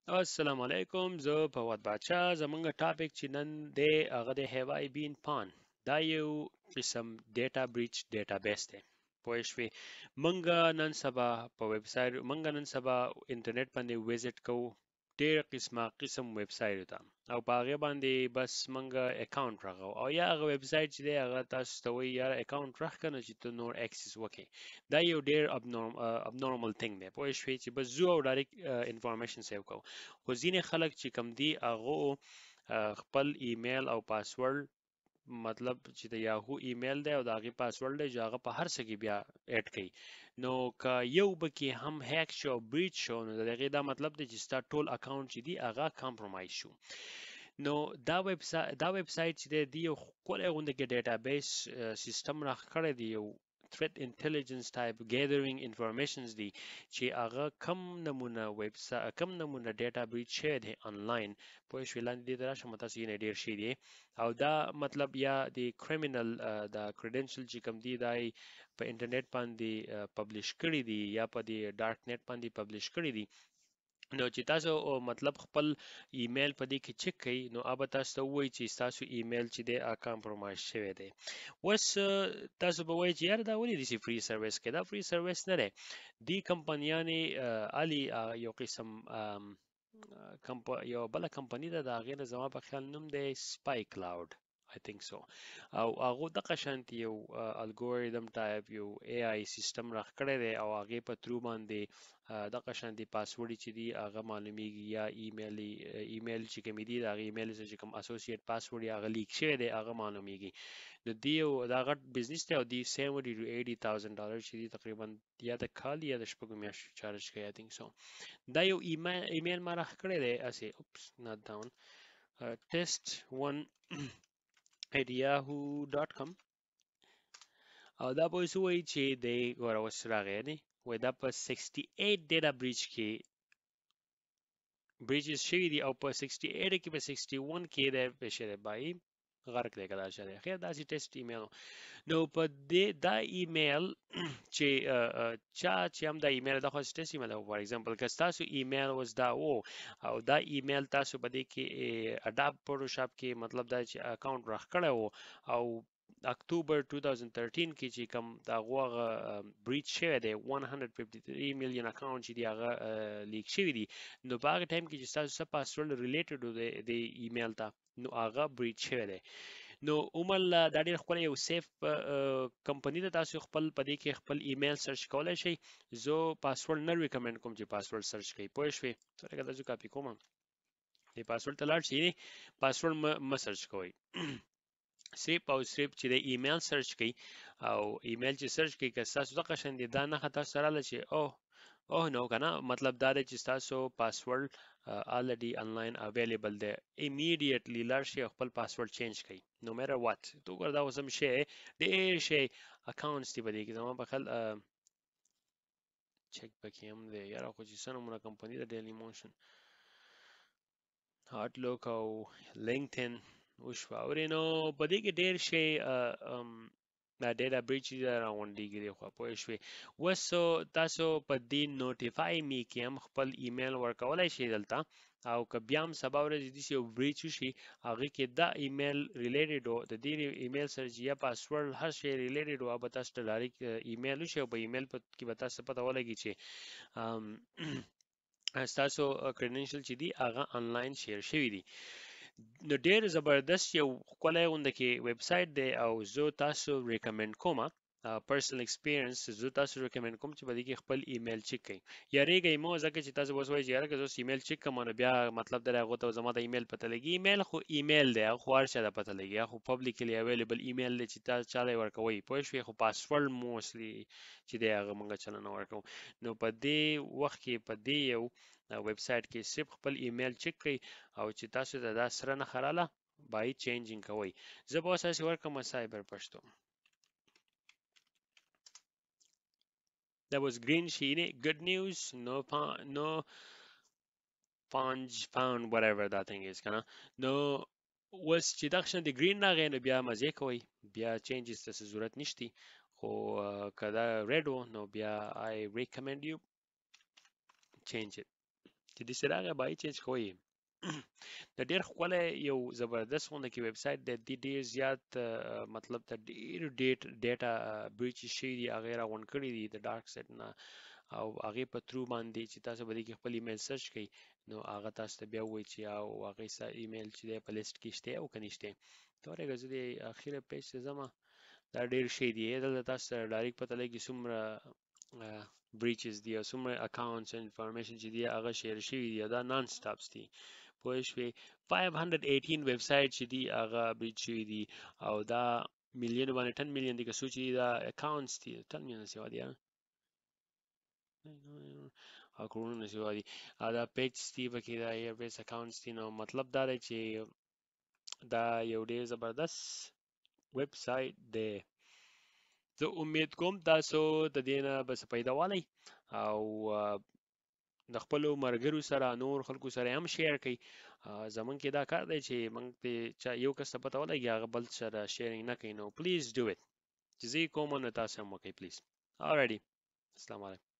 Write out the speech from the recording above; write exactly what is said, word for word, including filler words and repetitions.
السلام علیکم، زه فواد باچا. زمونږ ټاپک چې نن دی هغه د هیوای بین پان. دا یو قسم ډیټا بریچ ډیټابیس دی. پوه شوې. مونږ نن سبا په ویب سایټ مونږ نن سبا انټرنیټ باندې ویزټ کوو ډېر قسمه قسم ویب سایټ ته، او په هغې باندې بس مونږ اکاونټ راغو، او یا هغه ویب سایټ چې دی هغه تاسو ته وایي یاره اکاونټ راښکه نو چې ته نور اکسس وکړې. دا یو ډېر ابنورمال تھنګ دی. پوه شوې چې بس ځو او ډایرکټ انفارمیشن سیو کوو. خو ځینې خلک چې کم دي هغه خپل ایمیل او پاسورډ، مطلب چې د یاهو ایمیل دی او د هغې پاسورډ دی چې هغه په هر څه کې بیا اډ کوي. نو که یو پکې هم هیک شو او بریچ شو نو د هغې دا مطلب دی چې ستا ټول اکاونټ چې دی هغه کمپرومایز شو. نو دا ویب سایټ دا ویب سایټ چې دی دی یو ښکلی غوندې کې ډیټابیس سیستم راښکړی دی، یو threat intelligence type gathering informations دی چې هغه کم نمونه ویب سایټ کم نمونه ډیټا بریچ شوی دی آنلاین. پوه شوې. لاندې دې ته راشم تاسو یې نه ډېر شي دی، او دا مطلب یا د کریمینل دا کریډنشل چې کم دی دا په انټرنیټ باندې پبلش کړي دي یا په دې ډارک نیټ باندې پبلش کړي دي. نو چې تاسو مطلب خپل ایمیل په دې کې چک کړئ نو هغه تاسو ته وایي چې تاسو ایمیل چې دی هغه کمپرومایز شوی دی. اوس تاسو به وایئ چې یاره دا ولې داسې فری سرویس کوي؟ دا فری سرویس نه دی. دې کمپنیانې الي یو قسم کمپ یو بله کمپنی ده، د هغې نه زما په خیال نوم دی سپای کلاود I think so. او هغه دغه شانتي یو الګوریدم ټایپ یو ای آی سیستم راښکړی دی، او هغې په ترو باندې دغه شانتي پاسورډ چې دي هغه معلومیږي، یا ایمیل ایمیل چې کوم دي د هغې ایمیل سره چې کوم اسوسییټ پاسورډ یې هغه لیک شوی دی هغه معلومیږي. نو دی یو دا غټ بزنس دی، او دی سیونټي ټو ایټي تاوزنډ ډالر چې دي تقریبا یا د کال یا د شپږو میاشتو چارج کوي I think so. دا یو ایمیل ایمیل ما راښکړی دی اسې اوپس not down test one at yahoo dot com. او دا به اوس وایي چې دی ګوره اوس راغی دی وایي دا په سکسټي ایټ ډیټا بریچ کې بریچز شوي دي، او په سکسټي ایټ کې په سکسټي ون کې دی پېښه دی بای غرق دی که دا شه دی. خیر داسې ټیسټ ایمیل. نو په دې دا ایمیل چې چا چې هم دا ایمیل دا خو ټیسټ ایمیل دی. فار ایگزامپل که ستاسو ایمیل وز دا و او دا ایمیل تاسو په دې کې اډاپ فوټوشاپ کې مطلب دا چې اکاونټ راښکړی و، او اکتوبر two thousand thirteen کې چې کوم دا هغه بریچ شوی دی one hundred fifty-three میلیون اکاونټ چې دی هغه لیک شوي دي، نو په هغه ټایم کې چې ستاسو څه پاسورډ ریلیټډ و د ایمیل ته نو هغه بریچ شوی دی. نو عموما دا ډېر ښکلی یو سیف کمپنی ده. تاسو خپل په دې کې خپل ایمیل سرچ کولی شئ. زه پاسورډ نه ریکمنډ کوم چې پاسورډ سرچ کړئ. پوه شوې. لکه دا زه کاپي کوم دې پاسورډ ته لاړ شئ، پاسورډ مه سرچ کوئ. صرف او صرف چې د ایمیل سرچ کړئ، او ایمیل چې سرچ کړئ که ستاسو دغه شان دی دا نښه تاسو ته راغله چې اوه اوه نو که نه مطلب دا دی چې ستاسو پاسورډ already online available دی. immediately لاړ شئ او خپل پاسورډ چینج کړئ no matter what. تو ګوره دا اوس هم شی ډېر شی اکاونټس دي په دې کې زما په خیال چک پکې هم دی یاره، خو چې څه نومونه کمپني ده ډیلی موشن هاټلوک او لینکدین وشوه اورې. نو په دې کې ډېر شی دا ډیټا بریچ دی راغونډېږي دی خو پوه شوې. اوس تاسو په دې نوټیفای می کې هم خپل ایمیل ورکولی شئ دلته، او که بیا هم سبا ورځې داسې یو بریچ وشي هغې کې دا ایمیل ریلیټډ و د دې ایمیل سره چې یا پاسورډ هر شی ریلیټډ و به تاسو ته ډایرکټ ایمیل وشي، او په ایمیل کې به تاسو ته پته ولګي چې ستاسو کریډنشل چې دي هغه آنلاین شیر شوي دي. نو ډېر زبردست یو ښکلی غونده کې ویب سایټ دی، او زه تاسو ریکمنډ کوم پرسنل ایکسپیرینس زه تاسو ریکمنډ کوم چې په دې کې خپل ایمیل چک کړئ. یاریږئ مو ځکه چې تاسو اوس وایئ چې یاره که زه اوس ایمیل چک کړم نو بیا مطلب دا دی هغو ته زما د ایمیل پته لګي. ایمیل خو ایمیل دی، هغه خو هر چا ته پته لګي، هغه خو پبلیکلی اویلیبل ایمیل دی چې تاسو چا ته یې ورکوئ. پوه شوې. خو پاسورډ موسټلی چې دی هغه موږ چا نه ورکوو. نو په دې وخت کې په دې یو ویب سایټ کې صرف خپل ایمیل چک کړئ، او چې تاسو ته دا سره نښه راله باید چینجینګ کوئ. زه به اوس هسې ورکړم سایبر پشتو. That was green sheet. Good news. No no punch found whatever that thing is کنه. نو اوس چې دغه شان د green راغی نو بیا مزې کوئ، بیا چینجز ته څه ضرورت نشتی. خو که دا red و نو بیا I recommend you change it. چې د سراغه بای چینج کوي د ډیر خپل یو زبردست غونډه کې ویب سټ د دې ډیر زیات مطلب د ډیر ډیټ ډیټا بریچ شي دی هغه را غونډ کړی دی د ډارک سیټ نه او هغه په ترو باندې چې تاسو به د خپل ایمیل سرچ کړئ نو هغه تاسو ته بیا وایي چې او هغه سا ایمیل چې په لیست کې شته او کنيشته تورې غزه دی اخیره پیج ته زما دا ډیر شي دی دلته تاسو ډایرکټ پته لګي څومره breaches دی او څومره accounts information چې دی هغه شیر شي دی دا نان سټاپس دی پوه شئ five hundred eighteen ویب سټ چې دی هغه بریچ شوی دی او دا میلیون باندې ten میلیون دی که سوچ دی دا accounts دی ten میلیون سیوا دی او کورونه سیوا دی دا پیج دی پکې دا ایئر بیس accounts دی نو مطلب دا دی چې دا یو ډیر زبردست ویب سټ دی زه امید کوم تاسو د دې نه بس پیدا والی او د خپل مرګرو سره نور خلکو سره هم شیر کړئ زمونږ کې دا کار دی چې موږ ته چا یو کس ته پته ولګي هغه بل سره شیرینګ نه کوي نو پلیز ډو اټ چې زه کوم نو تاسو هم وکړئ پلیز alrighty السلام علیکم